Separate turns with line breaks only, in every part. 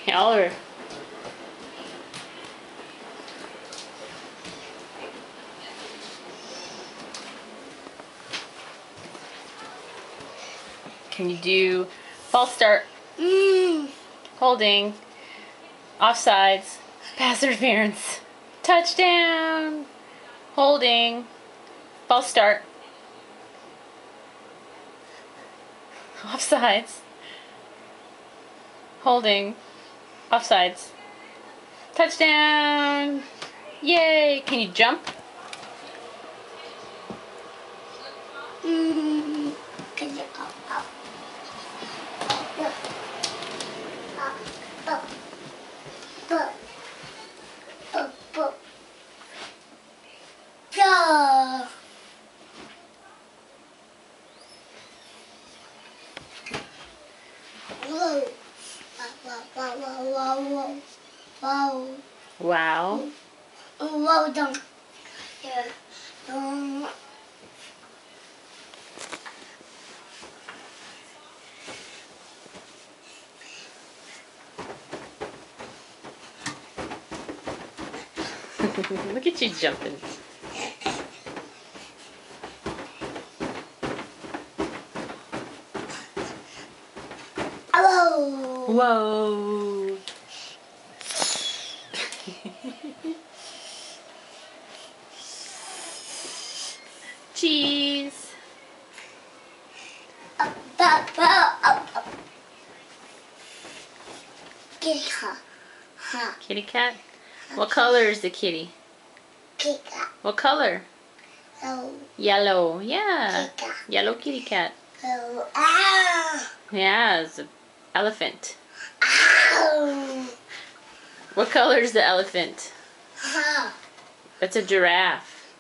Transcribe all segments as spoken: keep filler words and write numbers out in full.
Oliver. Can you do false start?
Mm.
Holding. Offsides. Pass interference. Touchdown. Holding. False start. Offsides. Holding. Offsides. Touchdown. Yay. Can you jump?
Mm. Can you up, up? Up, up, up, up, up, up. Go. Whoa. Wow, wow, wow, wow, wow.
Wow.
Wow, dunk. Yeah. Um,
Look at you jumping.
hello.
Whoa. Cheese.
Up, up, up, up, up. Kitty cat. Ha.
Kitty cat? What color is the kitty?
Kitty cat.
What color?
Hello.
Yellow. Yeah.
Kitty cat.
Yellow kitty cat.
Hello. Ah.
Yeah, it's an elephant.
Ow.
What color is the elephant?
Ha.
That's a giraffe.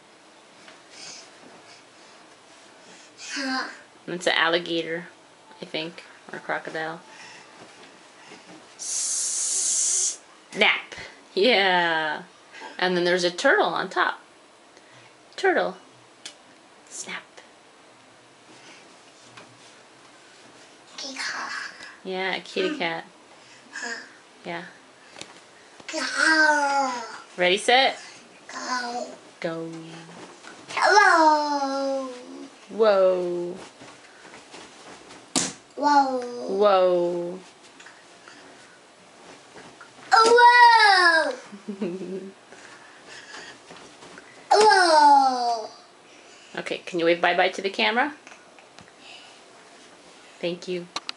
Ha.
That's an alligator, I think, or a crocodile. Snap. Yeah. And then there's a turtle on top. Turtle. Snap.
Kitty cat.
Yeah, a kitty cat.
Ha.
Yeah.
Go.
Ready, set,
Go.
go.
Hello.
Whoa.
Whoa.
Whoa.
Oh, whoa. Whoa.
Okay, can you wave bye-bye to the camera? Thank you.